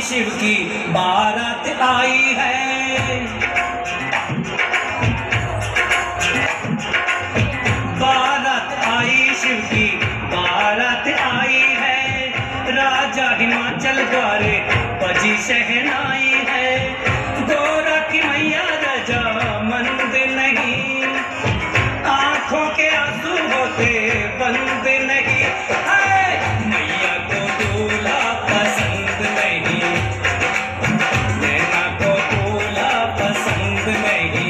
शिव की बारात आई है। बारात आई शिव की बारात आई है। राजा हिमाचल द्वारे बजी शहनाई है। गोरा की मैया रजा मंद नहीं, आंखों के आंसू होते बंद नहीं। मैया को दूल्हा पसंद नहीं, नैना को दूल्हा पसंद नहीं।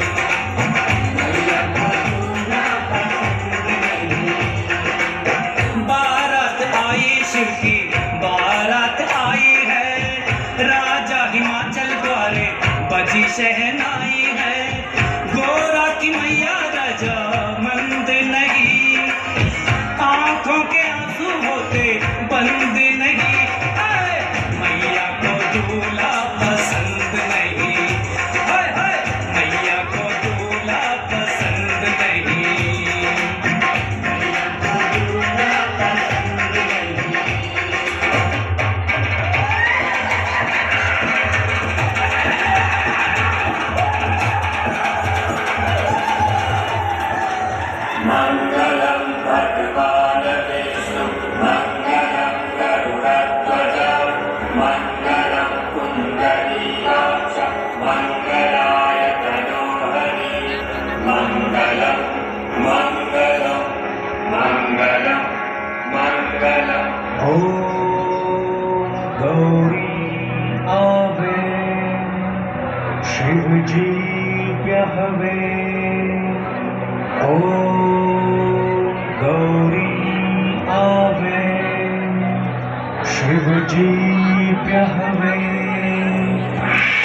मैया को दूल्हा पसंद नहीं। बारात आई शिव की बारात आई है। राजा हिमाचल द्वारे बजी शहनाई है। गोरा की मैया रजा मंद नहीं, आंखों के आंसू होते बंद नहीं। मैया को दूल्हा पसंद नहीं, मैया को दूल्हा पसंद नहीं। मैया को दूल्हा पसंद नहीं। मंगलम भगवान विष्णु मंगलम गरुड़ध्वज मंगलम पुंडरीकाक्ष मंगलाय तनोहरि मंगलम मंगलम मंगलम मंगलम। ओम गौरी आवे शिव जी ब्याहवे। ओम गौरी आवे शिव जी ब्याहवे।